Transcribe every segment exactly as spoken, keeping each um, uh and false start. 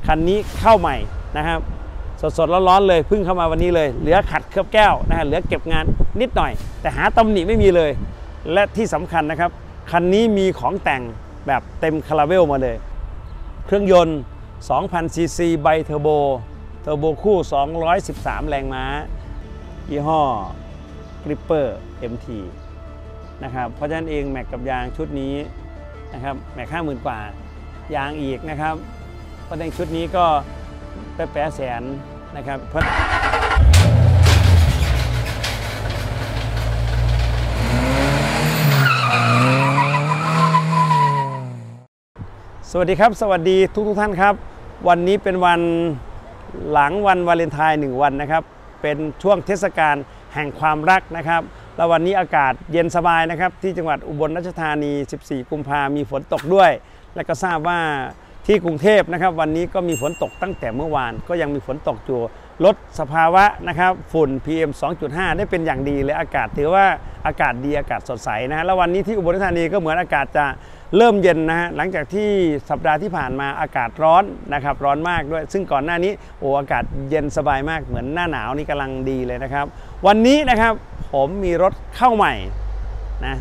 คันนี้เข้าใหม่นะครับสดๆร้อนๆเลยเพิ่งเข้ามาวันนี้เลยเหลือขัดเคลือบแก้วนะฮะเหลือเก็บงานนิดหน่อยแต่หาตำหนิไม่มีเลยและที่สำคัญนะครับคันนี้มีของแต่งแบบเต็มคาราเวลมาเลยเครื่องยนต์ สองพัน ซี ซี ไบเทอร์โบเทอร์โบคู่สองร้อยสิบสามแรงม้ายี่ห้อกริปเปอร์ เอ็ม ที นะครับเพราะฉะนั้นเองแม็กกับยางชุดนี้นะครับแม็กห้าหมื่นกว่ายางอีกนะครับเพราะฉะนั้นชุดนี้ก็แปะแสนนะครับสวัสดีครับสวัสดีทุกทุกท่านครับวันนี้เป็นวันหลังวันวาเลนไทน์หนึ่งวันนะครับเป็นช่วงเทศกาลแห่งความรักนะครับแล้ววันนี้อากาศเย็นสบายนะครับที่จังหวัดอุบลราชธานีสิบสี่กุมภาพันธ์มีฝนตกด้วยและก็ทราบว่าที่กรุงเทพนะครับวันนี้ก็มีฝนตกตั้งแต่เมื่อวานก็ยังมีฝนตกอยู่ลดสภาวะนะครับฝุ่น พี เอ็ม สองจุดห้า ได้เป็นอย่างดีเลยอากาศถือว่าอากาศดีอากาศสดใสนะฮะแล้ววันนี้ที่อุบลราชธานีก็เหมือนอากาศจะเริ่มเย็นนะฮะหลังจากที่สัปดาห์ที่ผ่านมาอากาศร้อนนะครับร้อนมากด้วยซึ่งก่อนหน้านี้โอ้อากาศเย็นสบายมากเหมือนหน้าหนาวนี่กำลังดีเลยนะครับวันนี้นะครับผมมีรถเข้าใหม่นะ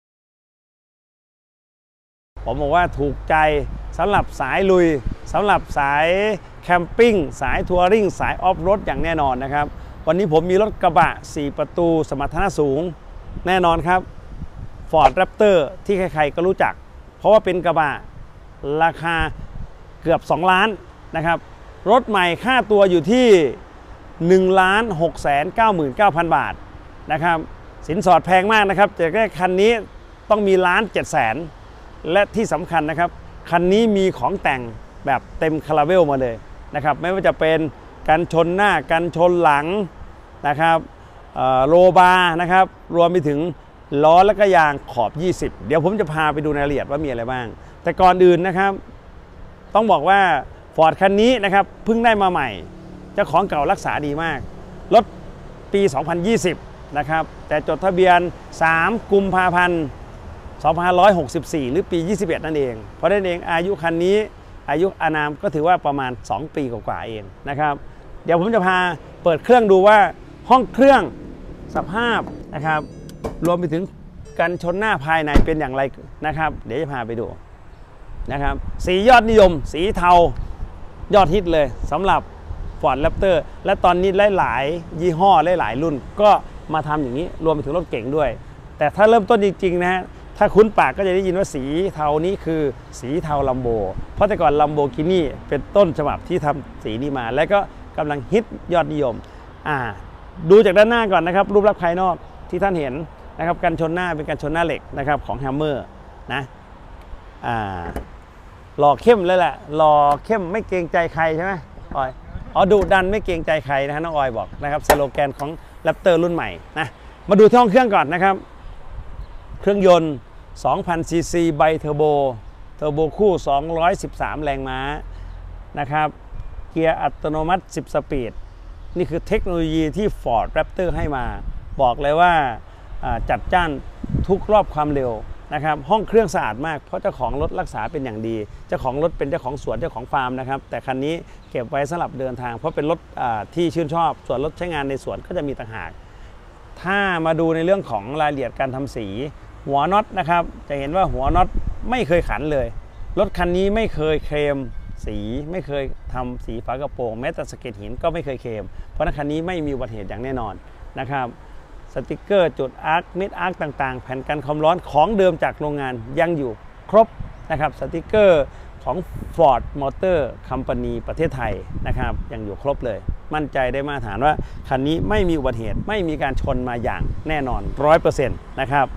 ผมบอกว่าถูกใจสำหรับสายลุยสำหรับสายแคมปิ้งสายทัวริงสายออฟโรดอย่างแน่นอนนะครับวันนี้ผมมีรถกระบะสี่ประตูสมรรถนะสูงแน่นอนครับ Ford Raptor ที่ใครๆก็รู้จักเพราะว่าเป็นกระบะราคาเกือบสองล้านนะครับรถใหม่ค่าตัวอยู่ที่ หนึ่งล้านหกแสนเก้าหมื่นเก้าพัน บาทนะครับสินสอดแพงมากนะครับแต่แค่คันนี้ต้องมีล้านเจ็ดแสนและที่สำคัญนะครับคันนี้มีของแต่งแบบเต็มคาราเวลมาเลยนะครับไม่ว่าจะเป็นกันชนหน้ากันชนหลังนะครับโลบาร์นะครับรวมไปถึงล้อและก็ยางขอบยี่สิบเดี๋ยวผมจะพาไปดูรายละเอียดว่ามีอะไรบ้างแต่ก่อนอื่นนะครับต้องบอกว่า Ford คันนี้นะครับเพิ่งได้มาใหม่เจ้าของเก่ารักษาดีมากรถปีสองพันยี่สิบนะครับแต่จดทะเบียนสามกุมภาพันธ์สองพันห้าร้อยหกสิบสี่หรือปียี่สิบเอ็ดนั่นเองเพราะนั่นเองอายุคันนี้อายุอานามก็ถือว่าประมาณสองปีกว่าๆเองนะครับเดี๋ยวผมจะพาเปิดเครื่องดูว่าห้องเครื่องสภาพนะครับรวมไปถึงกันชนหน้าภายในเป็นอย่างไรนะครับเดี๋ยวจะพาไปดูนะครับสียอดนิยมสีเทายอดฮิตเลยสำหรับ Ford Raptor และตอนนี้หลายๆยี่ห้อหลายๆรุ่นก็มาทำอย่างนี้รวมไปถึงรถเก๋งด้วยแต่ถ้าเริ่มต้นจริงๆนะฮะถ้าคุ้นปากก็จะได้ยินว่าสีเทานี้คือสีเทาลัมโบเพราะแต่ก่อนลัมโบกินี่เป็นต้นฉบับที่ทำสีนี้มาและก็กำลังฮิตยอดนิยมอ่าดูจากด้านหน้าก่อนนะครับรูปลักษณ์ภายนอกที่ท่านเห็นนะครับกันชนหน้าเป็นกันชนหน้าเหล็กนะครับของ Hammer นะอ่าหล่อเข้มเลยแหละหล่อเข้มไม่เกรงใจใครใช่ไหมออยอ๋อดุดันไม่เกรงใจใครนะฮะน้องออยบอกนะครับสโลแกนของ Raptor รุ่นใหม่นะมาดูที่ห้องเครื่องก่อนนะครับเครื่องยนต์ สองพัน ซี ซี ไบเทอร์โบเทอร์โบคู่สองร้อยสิบสามแรงม้านะครับเกียร์อัตโนมัติสิบสปีดนี่คือเทคโนโลยีที่ Ford Raptor ให้มาบอกเลยว่าจัดจ้านทุกรอบความเร็วนะครับห้องเครื่องสะอาดมากเพราะเจ้าของรถรักษาเป็นอย่างดีเจ้าของรถเป็นเจ้าของสวนเจ้าของฟาร์มนะครับแต่คันนี้เก็บไว้สำหรับเดินทางเพราะเป็นรถที่ชื่นชอบส่วนรถใช้งานในสวนก็จะมีต่างหากถ้ามาดูในเรื่องของรายละเอียดการทำสีหัวน็อตนะครับจะเห็นว่าหัวน็อตไม่เคยขันเลยรถคันนี้ไม่เคยเคลมสีไม่เคยทำสีฝากระโปรงแม้แต่สะเก็ดหินก็ไม่เคยเคลมเพราะคันนี้ไม่มีอุบัติเหตุอย่างแน่นอนนะครับสติกเกอร์จุดอาร์คมิดอาร์คต่างๆแผ่นกันความร้อนของเดิมจากโรงงานยังอยู่ครบนะครับสติกเกอร์ของ Ford Motor Company ประเทศไทยนะครับยังอยู่ครบเลยมั่นใจได้มาตรฐานว่าคันนี้ไม่มีอุบัติเหตุไม่มีการชนมาอย่างแน่นอน ร้อยเปอร์เซ็นต์ นะครับ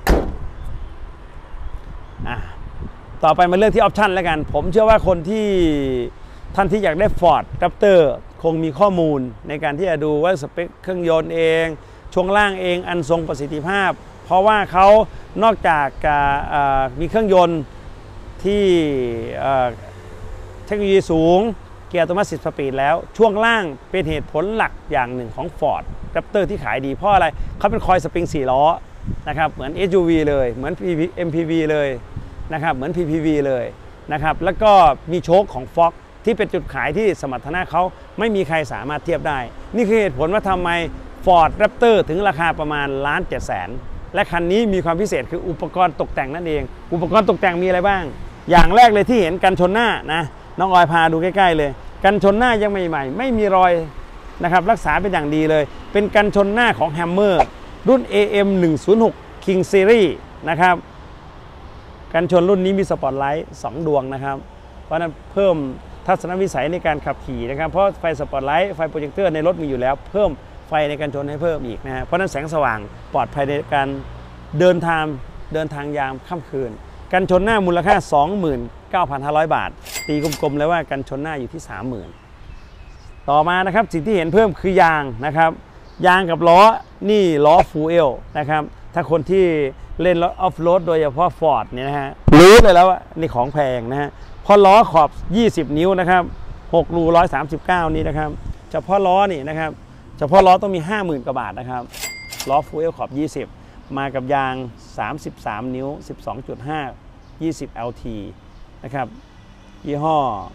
ต่อไปมาเรื่องที่ออปชันแล้วกันผมเชื่อว่าคนที่ท่านที่อยากได้ Ford Raptor คงมีข้อมูลในการที่จะดูว่าสเปคเครื่องยนต์เองช่วงล่างเองอันทรงประสิทธิภาพเพราะว่าเขานอกจากมีเครื่องยนต์ที่เทคโนโลยีสูงเกียร์อัตโนมัติสิบสปีดแล้วช่วงล่างเป็นเหตุผลหลักอย่างหนึ่งของ Ford Raptor ที่ขายดีเพราะอะไรเขาเป็นคอยสปริงสี่ล้อนะครับเหมือน เอส ยู วี เลยเหมือน เอ็ม พี วี เลยนะครับเหมือน พี พี วี เลยนะครับแล้วก็มีโชคของ Fox ที่เป็นจุดขายที่สมรรถนะเขาไม่มีใครสามารถเทียบได้นี่คือเหตุผลว่าทำไม Ford Raptor ถึงราคาประมาณล้านเจ็ดแสนและคันนี้มีความพิเศษคืออุปกรณ์ตกแต่งนั่นเองอุปกรณ์ตกแต่งมีอะไรบ้างอย่างแรกเลยที่เห็นกันชนหน้านะน้องออยพาดูใกล้ๆเลยกันชนหน้ายังใหม่ๆไม่มีรอยนะครับรักษาเป็นอย่างดีเลยเป็นกันชนหน้าของ Hammer รุ่น เอ เอ็ม หนึ่งศูนย์หก King Series นะครับกันชนรุ่นนี้มีสปอตไลท์สองดวงนะครับเพราะนั้นเพิ่มทัศนวิสัยในการขับขี่นะครับเพราะไฟสปอตไลท์ไฟโปรเจคเตอร์ในรถมีอยู่แล้วเพิ่มไฟในการชนให้เพิ่มอีกนะฮะเพราะนั้นแสงสว่างปลอดภัยในการเดินทางเดินทางยามค่ำคืนกันชนหน้ามูลค่า สองหมื่นเก้าพันห้าร้อย บาทตีกลมๆเลยว่ากันชนหน้าอยู่ที่ สามหมื่น ต่อมานะครับสิ่งที่เห็นเพิ่มคือยางนะครับยางกับล้อนี่ล้อฟูเอลนะครับถ้าคนที่เล่นรถออฟโรดโดยเฉพาะ Ford เนี่ยนะฮะรู้เลยแล้วว่านี่ของแพงนะฮะพอล้อขอบยี่สิบนิ้วนะครับหกรูหนึ่งร้อยสามสิบเก้านี้นะครับเฉพาะล้อนี่นะครับเฉพาะล้อต้องมี ห้าหมื่น กว่าบาทนะครับล้อฟูเอลขอบยี่สิบมากับยางสามสิบสามนิ้ว สิบสองจุดห้า ยี่สิบ แอล ที นะครับยี่ห้อ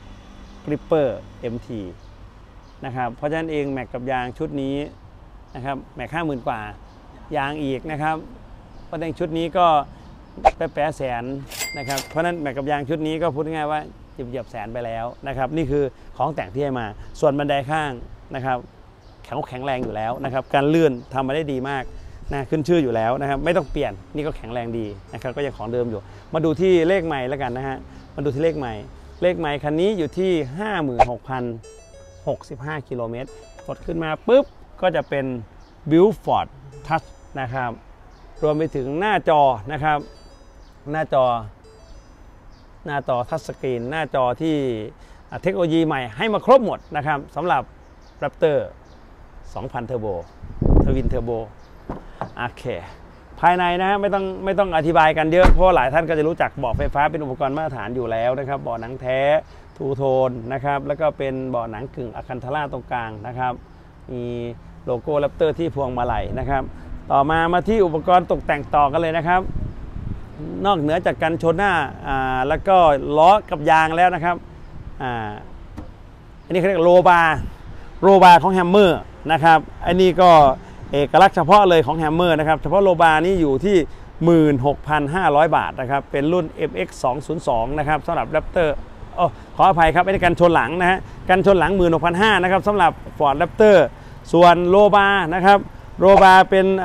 Clipper เอ็ม ที นะครับเพราะฉะนั้นเองแม็กกับยางชุดนี้นะครับแม็กห้าหมื่นกว่ายางอีกนะครับเพราะฉะนั้นชุดนี้ก็แปะแสนนะครับเพราะนั้นแม็กกับยางชุดนี้ก็พูดง่ายว่าเหยียบแสนไปแล้วนะครับนี่คือของแต่งที่ให้มาส่วนบันไดข้างนะครับแข็งแข็งแรงอยู่แล้วนะครับการเลื่อนทำมาได้ดีมากนะขึ้นชื่ออยู่แล้วนะครับไม่ต้องเปลี่ยนนี่ก็แข็งแรงดีนะครับก็ยังของเดิมอยู่มาดูที่เลขใหม่แล้วกันนะฮะมาดูที่เลขใหม่เลขใหม่คันนี้อยู่ที่ ห้าหมื่นหกพันหกสิบห้า กิโลเมตรกดขึ้นมาปุ๊บก็จะเป็น Build Ford Touch นะครับรวมไปถึงหน้าจอนะครับหน้าจอหน้าจอทัชสกรีนหน้าจอที่เทคโนโลยีใหม่ให้มาครบหมดนะครับสำหรับ Raptor สองพัน Turbo ทวินเทอร์โบโอเคภายในนะฮะไม่ต้องไม่ต้องอธิบายกันเยอะเพราะหลายท่านก็จะรู้จักเบาะไฟฟ้าเป็นอุปกรณ์มาตรฐานอยู่แล้วนะครับเบาะหนังแท้ทูโทนนะครับแล้วก็เป็นเบาะหนังกึ่งอะคันทาร่าตรงกลางนะครับมีโลโก้แรปเตอร์ที่พวงมาลัยนะครับต่อมามาที่อุปกรณ์ตกแต่งต่อกันเลยนะครับนอกเหนือจากกันชนหน้าอ่าแล้วก็ล้อกับยางแล้วนะครับอ่าอันนี้เขาเรียกโลบาร์โลบาร์ของแฮมเมอร์นะครับอันนี้ก็เอกลักษณ์เฉพาะเลยของแฮมเมอร์นะครับเฉพาะโลบาร์นี้อยู่ที่ หนึ่งหมื่นหกพันห้าร้อย บาทนะครับเป็นรุ่น เอ็ม เอ็กซ์ สองศูนย์สอง นะครับสำหรับ Raptor โอ้ขออภัยครับอันนี้กันชนหลังนะฮะกันชนหลัง หนึ่งหมื่นหกพันห้าร้อย นะครับสำหรับ Ford Raptor ส่วนโลบาร์นะครับโลบาร์เป็น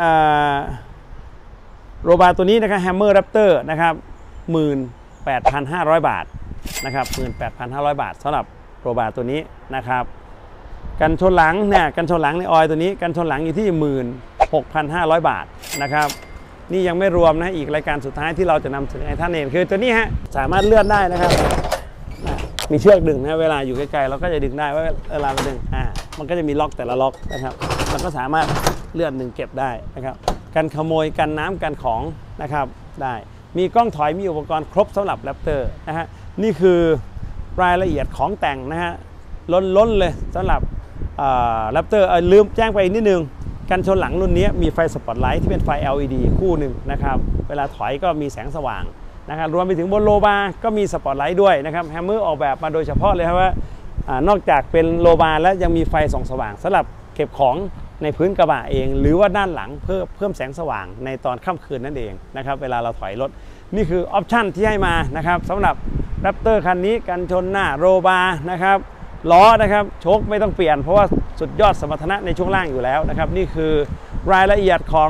โลบาร์ตัวนี้นะครับ Hammer Raptor นะครับ หนึ่งหมื่นแปดพันห้าร้อย บาทนะครับ หนึ่งหมื่นแปดพันห้าร้อย บาทสำหรับโลบาร์ตัวนี้นะครับกันชนหลังเนี่ยกันชนหลังในออยตัวนี้กันชนหลังอยู่ที่ หนึ่งหมื่นหกพันห้าร้อย บาทนะครับนี่ยังไม่รวมนะอีกรายการสุดท้ายที่เราจะนำเสนอให้ท่านเห็นคือตัวนี้ฮะสามารถเลื่อนได้นะครับมีเชือกดึงนะเวลาอยู่ใกล้ๆเราก็จะดึงได้ว่าเวลาเราดึงอ่ามันก็จะมีล็อกแต่ละล็อกนะครับเราก็สามารถเลื่อนดึงเก็บได้นะครับกันขโมยกันน้ำกันของนะครับได้มีกล้องถอยมีอุปกรณ์ครบสำหรับ Raptor นะฮะนี่คือรายละเอียดของแต่งนะฮะล้นๆเลยสำหรับRaptor ลืมแจ้งไปอีกนิดนึงกันชนหลังรุ่นนี้มีไฟสปอตไลท์ที่เป็นไฟ แอล อี ดี คู่หนึ่งนะครับเวลาถอยก็มีแสงสว่างนะครับรวมไปถึงบนโลบาร์ก็มีสปอตไลท์ด้วยนะครับแฮมเมอร์ออกแบบมาโดยเฉพาะเลยครับว่านอกจากเป็นโลบาร์แล้วยังมีไฟส่องสว่างสำหรับเก็บของในพื้นกระบะเองหรือว่าด้านหลังเพิ่มเพิ่มแสงสว่างในตอนค่ำคืนนั่นเองนะครับเวลาเราถอยรถนี่คือออปชั่นที่ให้มานะครับสำหรับ Raptor คันนี้กันชนหน้าโลบาร์นะครับล้อนะครับโชคไม่ต้องเปลี่ยนเพราะว่าสุดยอดสมรรถนะในช่วงล่างอยู่แล้วนะครับนี่คือรายละเอียดของ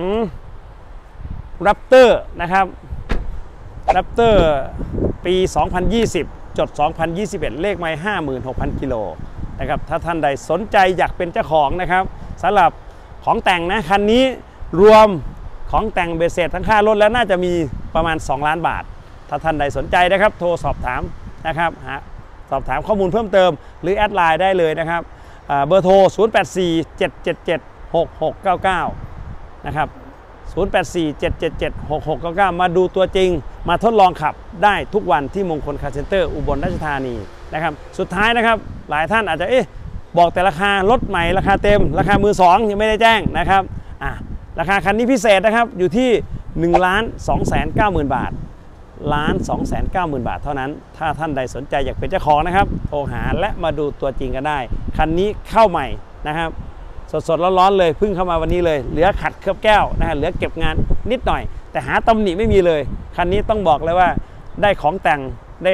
Raptor นะครับ Raptor ปี สองพันยี่สิบ จด สองพันยี่สิบเอ็ด เลขไมล์ ห้าหมื่นหกพัน กิโลนะครับถ้าท่านใดสนใจอยากเป็นเจ้าของนะครับสำหรับของแต่งนะคันนี้รวมของแต่งเบสเสร็จทั้งค่ารถแล้วน่าจะมีประมาณสองล้านบาทถ้าท่านใดสนใจนะครับโทรสอบถามนะครับฮะสอบถามข้อมูลเพิ่มเติมหรือแอดไลน์ได้เลยนะครับเบอร์โทร ศูนย์ แปด สี่ เจ็ด เจ็ด เจ็ด หก หก เก้า เก้า นะครับ ศูนย์ แปด สี่ เจ็ด เจ็ด เจ็ด หก หก เก้า เก้า มาดูตัวจริงมาทดลองขับได้ทุกวันที่มงคลคาร์เซ็นเตอร์อุบลราชธานีนะครับสุดท้ายนะครับหลายท่านอาจจะเอ๊ะบอกแต่ราคารถใหม่ราคาเต็มราคามือสองยังไม่ได้แจ้งนะครับอ่ะราคาคันนี้พิเศษนะครับอยู่ที่ หนึ่งล้านสองแสนเก้าหมื่น บาทล้านสองแสนเก้าหมื่นบาทเท่านั้นถ้าท่านใดสนใจอยากเป็นเจ้าของนะครับโทรหาและมาดูตัวจริงกันได้คันนี้เข้าใหม่นะครับสดๆร้อนๆเลยเพิ่งเข้ามาวันนี้เลยเหลือขัดเคลือบแก้วนะฮะเหลือเก็บงานนิดหน่อยแต่หาตำหนิไม่มีเลยคันนี้ต้องบอกเลยว่าได้ของแต่งได้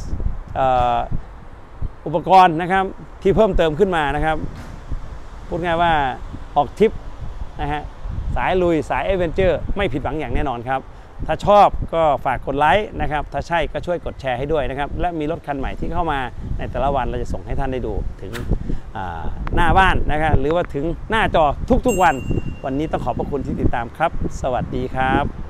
อุปกรณ์นะครับที่เพิ่มเติมขึ้นมานะครับพูดง่ายว่าออกทริปนะฮะสายลุยสายเอเวนเจอร์ไม่ผิดหวังอย่างแน่นอนครับถ้าชอบก็ฝากกดไลค์นะครับถ้าใช่ก็ช่วยกดแชร์ให้ด้วยนะครับและมีรถคันใหม่ที่เข้ามาในแต่ละวันเราจะส่งให้ท่านได้ดูถึงหน้าบ้านนะครับหรือว่าถึงหน้าจอทุกๆวันวันนี้ต้องขอบพระคุณที่ติดตามครับสวัสดีครับ